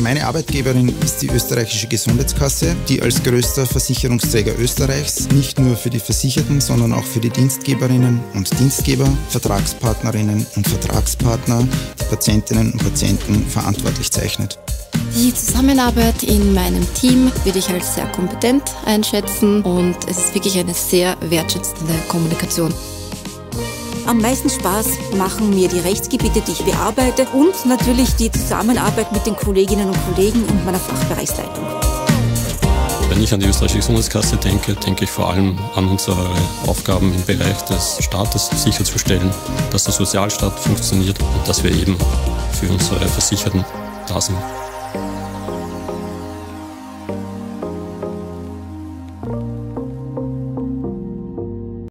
Meine Arbeitgeberin ist die österreichische Gesundheitskasse, die als größter Versicherungsträger Österreichs nicht nur für die Versicherten, sondern auch für die Dienstgeberinnen und Dienstgeber, Vertragspartnerinnen und Vertragspartner, die Patientinnen und Patienten verantwortlich zeichnet. Die Zusammenarbeit in meinem Team würde ich als sehr kompetent einschätzen und es ist wirklich eine sehr wertschätzende Kommunikation. Am meisten Spaß machen mir die Rechtsgebiete, die ich bearbeite und natürlich die Zusammenarbeit mit den Kolleginnen und Kollegen und meiner Fachbereichsleitung. Wenn ich an die österreichische Gesundheitskasse denke, denke ich vor allem an unsere Aufgaben im Bereich des Staates sicherzustellen, dass der Sozialstaat funktioniert und dass wir eben für unsere Versicherten da sind.